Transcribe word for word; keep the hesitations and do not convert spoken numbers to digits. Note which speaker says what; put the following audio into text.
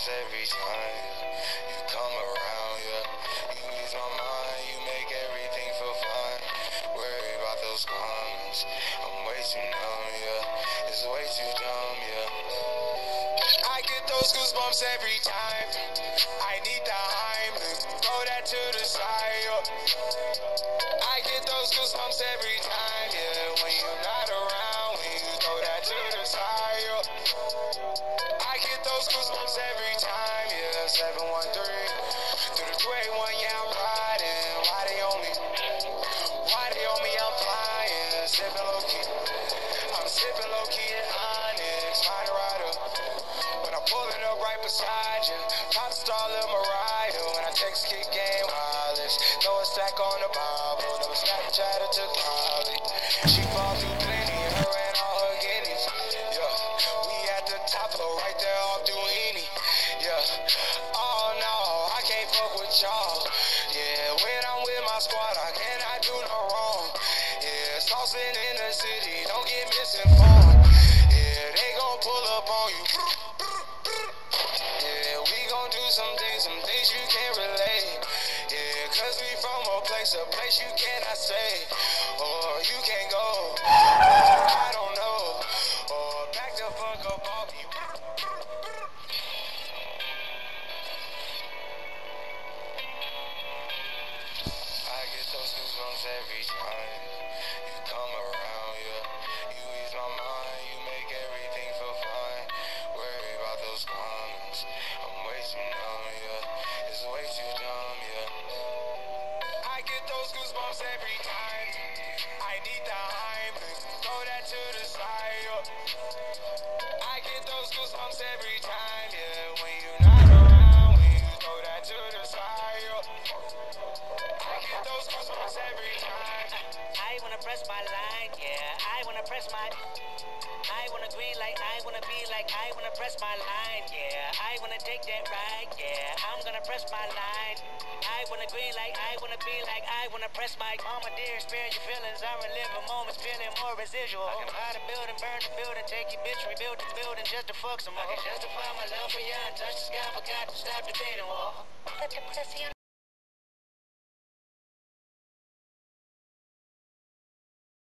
Speaker 1: every time you come around, yeah. You ease my mind, you make everything feel fine. Worry about those comments, I'm way too numb, yeah. It's way too dumb, yeah. I get those goosebumps every time I need the Heimlich, throw that to the side, yeah. I get those goosebumps every time, yeah. When you're not around, when you throw that to the side, yeah. I get those goosebumps every time, yeah. seven one three through the two eighty-one, yeah, I'm riding. Why they on me? Why they on me? I'm flying, sipping low key. I'm sipping low key in Onyx, find a rider. When I'm pulling up right beside you, pop star Lil Mariah. When I text kick game wireless, throw a stack on the Bible, never Snapchat or took Molly. She fall through plenty, her and all her guineas. Yeah, we at the top floor, right there off Duini. Yeah, oh no, I can't fuck with y'all. Yeah, when I'm with my squad, I cannot do no wrong. Yeah, saucing in the city, don't get misinformed. Yeah, they gon' pull up on you. Yeah, we gon' do some things, some things you can't relate. Yeah, cause we from a place, a place you cannot stay. Or you can't go, or I don't know. Or back the fuck up off you. I get those goosebumps every time you come around, yeah. You ease my mind, you make everything feel fine. Worry about those comments, I'm way too numb, yeah. It's way too dumb, yeah. I get those goosebumps every time I need the Heimlich, throw that to the side, yeah. I get those goosebumps every time, yeah. When you're not around, when you throw that to the side, yeah. I get those goosebumps every time.
Speaker 2: I wanna press my line, yeah. I wanna press my. I wanna green like I wanna be like I wanna press my line, yeah. I wanna take that ride, yeah. I'm gonna press my line. I wanna green like I wanna be like I wanna press my. Mama dear, spare your feelings. I relive a moment's feeling more residual. I can buy the building, burn the building, take your bitch, rebuild the building just to fuck some more. I can justify my love for you and touch the sky, forgot to stop the dating wall.
Speaker 3: Put the pussy on